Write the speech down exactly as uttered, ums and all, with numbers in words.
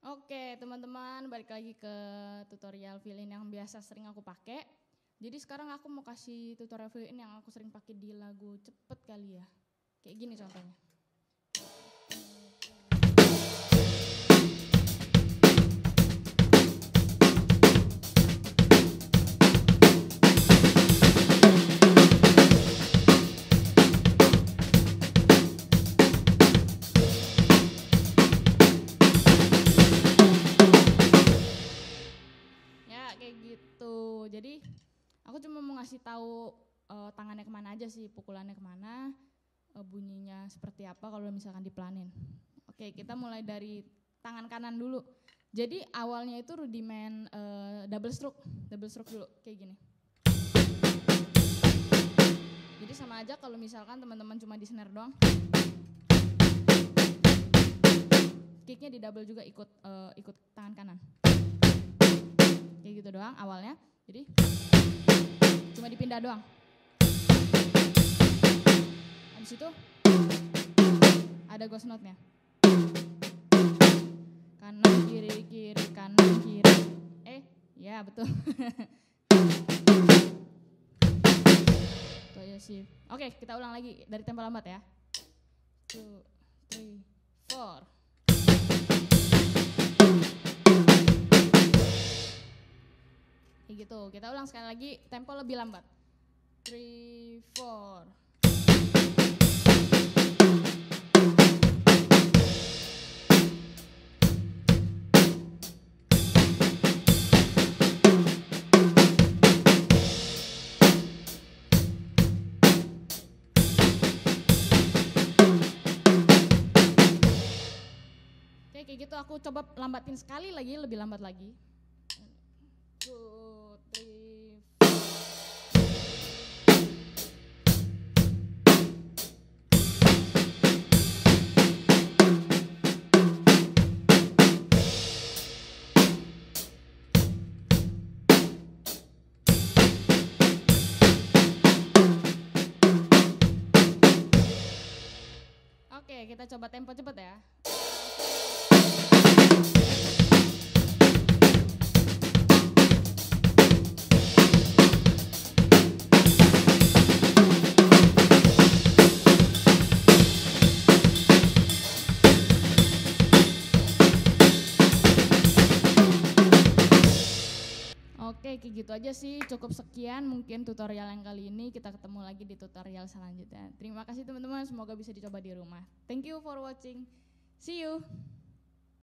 Oke teman-teman, balik lagi ke tutorial fill in yang biasa sering aku pakai. Jadi sekarang aku mau kasih tutorial fill in yang aku sering pakai di lagu cepet kali ya. Kayak gini contohnya. Kayak gitu. Jadi aku cuma mau ngasih tahu uh, tangannya kemana aja sih, pukulannya kemana, uh, bunyinya seperti apa kalau misalkan dipelanin. Oke, kita mulai dari tangan kanan dulu. Jadi awalnya itu rudiment uh, double stroke, double stroke dulu kayak gini. Jadi sama aja kalau misalkan teman-teman cuma di snare doang, kicknya di double juga ikut uh, ikut tangan kanan. Kayak gitu doang awalnya, jadi cuma dipindah doang. Habis itu ada ghost note-nya. Kanan kiri kiri kanan kiri. Eh, ya betul. Itu aja sih. Oke, kita ulang lagi dari tempo lambat ya. Two, three, four. Kayak gitu, kita ulang sekali lagi, tempo lebih lambat. Three, four. Oke, kayak gitu aku coba lambatin sekali lagi, lebih lambat lagi. Two, three, four. Oke, kita coba tempo cepet ya. Oke, kayak gitu aja sih, cukup sekian mungkin tutorial yang kali ini. Kita ketemu lagi di tutorial selanjutnya. Terima kasih teman-teman, semoga bisa dicoba di rumah. Thank you for watching, see you.